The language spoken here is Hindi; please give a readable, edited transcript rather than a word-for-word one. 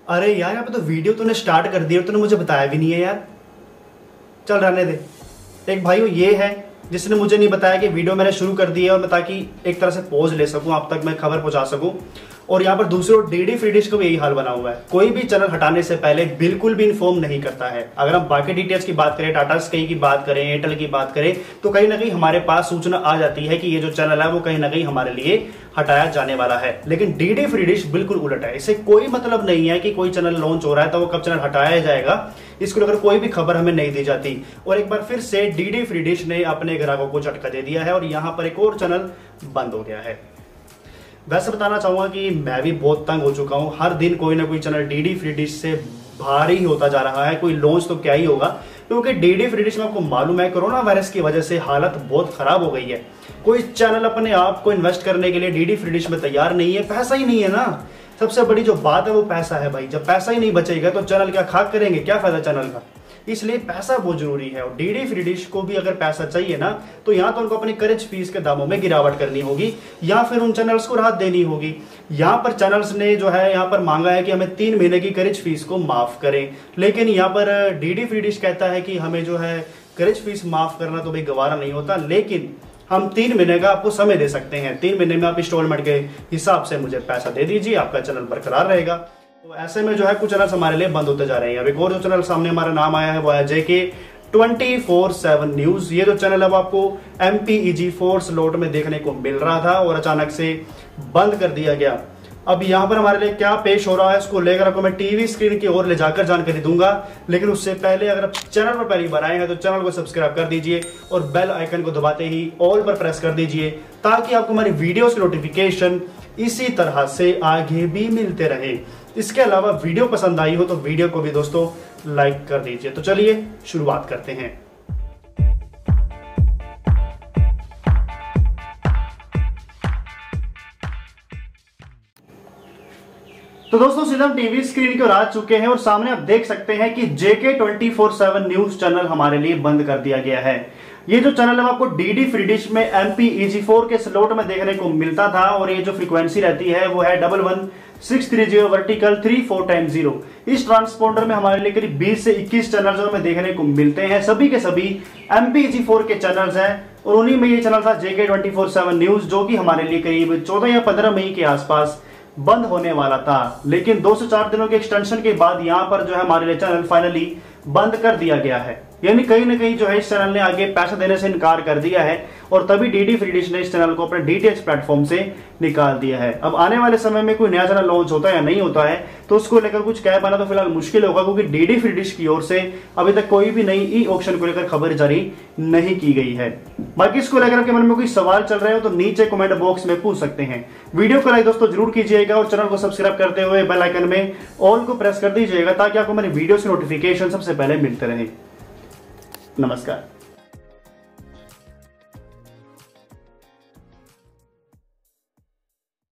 अरे यार यहाँ पे तो वीडियो तूने स्टार्ट कर दी और तूने मुझे बताया भी नहीं है यार। चल रहने दे। एक भाई ये है जिसने मुझे नहीं बताया कि वीडियो मैंने शुरू कर दी है, और मैं ताकि एक तरह से पॉज ले सकूं, आप तक मैं खबर पहुंचा सकूं। और यहाँ पर दूसरी ओर डीडी फ्री डिश का भी यही हाल बना हुआ है, कोई भी चैनल हटाने से पहले बिल्कुल भी इन्फॉर्म नहीं करता है। अगर हम बाकी डीटीएच की बात करें, टाटा स्काई की बात करें, एयरटेल की बात करें, तो कहीं ना कहीं हमारे पास सूचना आ जाती है कि ये जो चैनल है वो कहीं ना कहीं हमारे लिए हटाया जाने वाला है। लेकिन डीडी फ्री डिश बिल्कुल उलट है। इससे कोई मतलब नहीं है कि कोई चैनल लॉन्च हो रहा है तो वो कब चैनल हटाया जाएगा, इसको लेकर कोई भी खबर हमें नहीं दी जाती। और एक बार फिर से डीडी फ्री डिश ने अपने ग्राहकों को झटका दे दिया है और यहां पर एक और चैनल बंद हो गया है। वैसे बताना चाहूंगा कि मैं भी बहुत तंग हो चुका हूं। हर दिन कोई ना कोई चैनल डीडी फ्री डिश से भारी ही होता जा रहा है। कोई लॉन्च तो क्या ही होगा, क्योंकि डीडी फ्री डिश में आपको मालूम है कोरोना वायरस की वजह से हालत बहुत खराब हो गई है। कोई चैनल अपने आप को इन्वेस्ट करने के लिए डीडी फ्री डिश में तैयार नहीं है। पैसा ही नहीं है ना, सबसे बड़ी जो बात है वो पैसा है भाई। जब पैसा ही नहीं बचेगा तो चैनल क्या खाक करेंगे, क्या फायदा चैनल का। इसलिए पैसा बहुत जरूरी है। और डीडी फ्री डिश को भी अगर पैसा चाहिए ना, तो यहाँ तो उनको अपनी करेज फीस के दामों में गिरावट करनी होगी या फिर उन चैनल्स को राहत देनी होगी। यहाँ पर चैनल्स ने जो है यहाँ पर मांगा है कि हमें 3 महीने की करेज फीस को माफ करें, लेकिन यहाँ पर डीडी फ्री डिश कहता है कि हमें जो है करेज फीस माफ करना तो भाई गवारा नहीं होता, लेकिन हम 3 महीने का आपको समय दे सकते हैं। 3 महीने में आप इंस्टॉलमेंट के हिसाब से मुझे पैसा दे दीजिए, आपका चैनल बरकरार रहेगा। तो ऐसे में जो है कुछ चैनल्स हमारे लिए बंद होते जा रहे हैं। अब एक और जो चैनल सामने हमारा नाम आया है वो है JK 24/7 न्यूज। ये जो चैनल अब आपको MPEG 4 स्लॉट में देखने को मिल रहा था और अचानक से बंद कर दिया गया। अब यहाँ पर हमारे लिए क्या पेश हो रहा है इसको लेकर आपको मैं टीवी स्क्रीन की ओर ले जाकर जानकारी दूंगा, लेकिन उससे पहले अगर आप चैनल पर पहली बार आए हैं तो चैनल को सब्सक्राइब कर दीजिए और बेल आइकन को दबाते ही ऑल पर प्रेस कर दीजिए, ताकि आपको हमारी वीडियोस की नोटिफिकेशन इसी तरह से आगे भी मिलते रहे। इसके अलावा वीडियो पसंद आई हो तो वीडियो को भी दोस्तों लाइक कर दीजिए। तो चलिए शुरुआत करते हैं। तो दोस्तों सीधा हम टीवी स्क्रीन की ओर आ चुके हैं और सामने आप देख सकते हैं कि JK 24/7 न्यूज चैनल हमारे लिए बंद कर दिया गया है। ये जो चैनल है आपको डीडी फ्री डिश में MPEG 4 के स्लॉट में देखने को मिलता था और ये जो फ्रीक्वेंसी रहती है वो है 11630 वर्टिकल 34x0। इस ट्रांसपोंडर में हमारे लिए करीब 20 से 21 चैनल हमें देखने को मिलते हैं। सभी के सभी MPEG 4 के चैनल्स हैं और उन्हीं में ये चैनल था JK 24/7 न्यूज, जो कि हमारे लिए करीब 14 या 15 मई के आसपास बंद होने वाला था। लेकिन 2 से 4 दिनों के एक्सटेंशन के बाद यहाँ पर जो है हमारे लिए चैनल फाइनली बंद कर दिया गया है। यानी कहीं ना कहीं जो है इस चैनल ने आगे पैसा देने से इनकार कर दिया है और तभी डीडी फ्री डिश ने इस चैनल को अपने डीटीएच प्लेटफॉर्म से निकाल दिया है। अब आने वाले समय में कोई नया चैनल लॉन्च होता है या नहीं होता है तो उसको लेकर कुछ कह पाना तो फिलहाल मुश्किल होगा, क्योंकि डीडी फ्री डिश की ओर से अभी तक कोई भी नई ई ऑक्शन को लेकर खबर जारी नहीं की गई है। बाकी इसको लेकर आपके मन में कोई सवाल चल रहे हो तो नीचे कमेंट बॉक्स में पूछ सकते हैं। वीडियो को लाइक दोस्तों जरूर कीजिएगा और चैनल को सब्सक्राइब करते हुए बेल आइकन में ऑल को प्रेस कर दीजिएगा, ताकि आपको मेरी वीडियो की नोटिफिकेशन सबसे पहले मिलते रहे। नमस्कार।